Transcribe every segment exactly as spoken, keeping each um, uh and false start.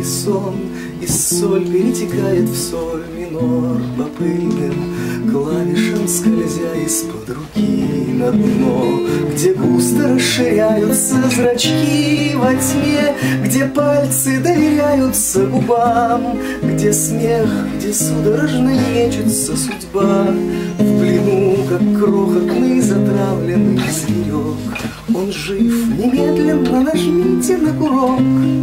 сладкий сон, и соль перетекает в соль минор по пыльным клавишам, скользя из-под руки на дно, где густо расширяются зрачки во тьме, где пальцы доверяются губам, где смех, где судорожно мечется судьба. В плену, как крохотный затравленный зверек, он жив, немедленно нажмите на курок.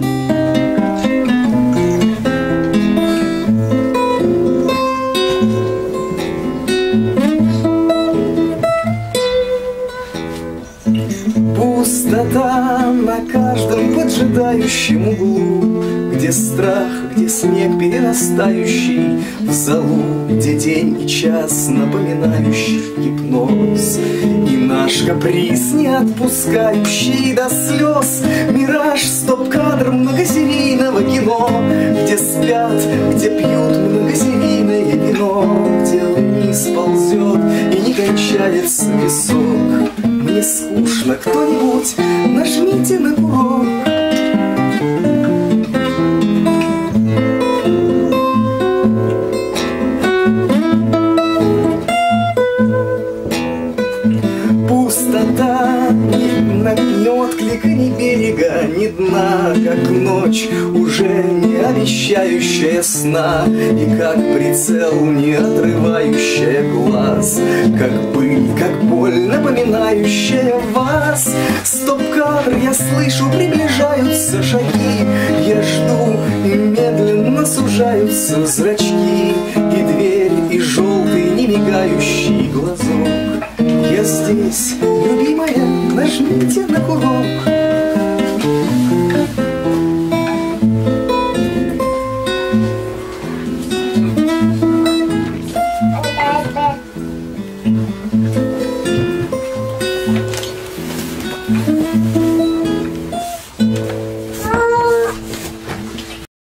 Пустота на каждом поджидающем углу, где страх, где снег перерастающий в золу, где день и час напоминающий гипноз, и наш каприз, не отпускающий до слез, мираж, стоп-кадр многосерийного кино, где спят, где пьют многосерийное вино, где вниз ползет и не кончается песок. Мне скучно, кто-нибудь нажмите на курок. Пустота не нагнет клика ни берега, ни дна, как ночь, уже не обещающая сна, и как прицел, не отрывающая глаз, как пыль, как боль, напоминающая вас. Стоп-кадр, я слышу, приближаются шаги, я жду, и медленно сужаются зрачки, и дверь, и желтый, не мигающий глазок. Я здесь, любимая, нажмите на курок.